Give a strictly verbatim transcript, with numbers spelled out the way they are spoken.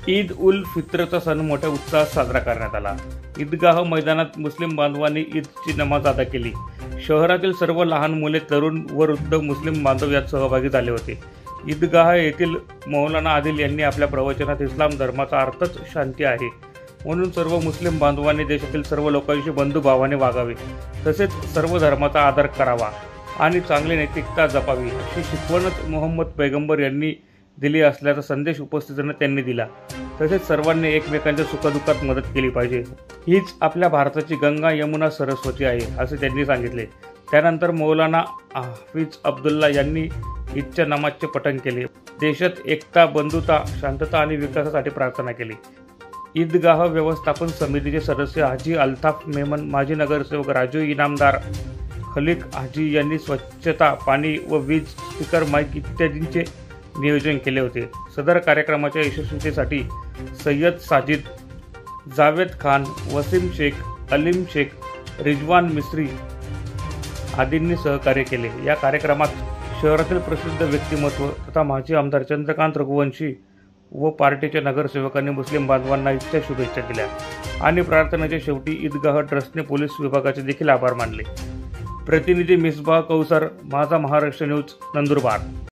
ईद उल फित्रचा सण मोठ्या उत्साहात साजरा करण्यात आला। ईदगाह मैदानात मुस्लिम बांधवांनी ईदची नमाज अदा केली। शहरातील सर्व लहान मुले, तरुण व वृद्ध मुस्लिम बांधव यात सहभागी झाले होते। ईदगाह येथील मौलाना आदिल यांनी आपल्या प्रवचनात इस्लाम धर्माचा अर्थच शांती आहे, म्हणून सर्व मुस्लिम बांधवांनी देशातील सर्व लोकांशी बंधुभावाने वागावे, तसेच सर्व धर्माचा आदर करावा आणि चांगली नैतिकता जपावी अशी शिकवणच मोहम्मद पैगंबर यांनी दिली असल्याचा संदेश उपस्थितांना त्यांनी दिला। तसेच सर्वांनी एकमेकांच्या सुखदुःखात मदत केली पाहिजे, हीच आपल्या भारताची गंगा यमुना सरस्वती आहे असे त्यांनी सांगितले। त्यानंतर मौलाना हाफिज अब्दुल्ला यांनी ईदच्या नमाजचे पठण केले। देशात एकता, बंधुता, शांतता आणि विकासासाठी प्रार्थना केली। ईदगाह व्यवस्थापन समितीचे सदस्य हाजी अल्ताफ मेमन, माजी नगरसेवक राजू इनामदार, खलीक हाजी यांनी स्वच्छता, पाणी व वीज, स्पीकर, माईक इत्यादींचे नियोजन केले होते। सदर कार्यक्रमाच्या यशस्वीतेसाठी सय्यद साजिद, जावेद खान, वसीम शेख, अलीम शेख, रिजवान मिस्री आदींनी सहकार्य केले। या कार्यक्रमात शहरातील प्रसिद्ध व्यक्तिमत्व तथा माजी आमदार चंद्रकांत रघुवंशी व पार्टीच्या नगरसेवकांनी मुस्लिम बांधवांना ईदच्या शुभेच्छा दिल्या आणि प्रार्थनेच्या शेवटी ईदगाह ट्रस्टने पोलीस विभागाचे देखील आभार मानले। प्रतिनिधी मिसबाह कौसर, माझा महाराष्ट्र न्यूज, नंदुरबार।